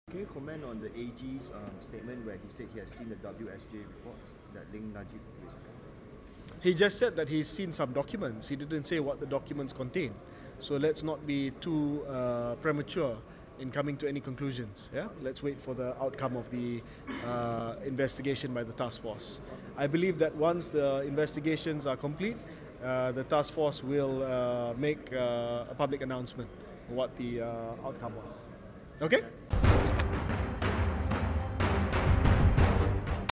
Can you comment on the AG's statement where he said he has seen the WSJ reports that link Najib to his account? He just said that he's seen some documents. He didn't say what the documents contain. So let's not be too premature in coming to any conclusions. Yeah, let's wait for the outcome of the investigation by the task force. I believe that once the investigations are complete, the task force will make a public announcement what the outcome was. Okay?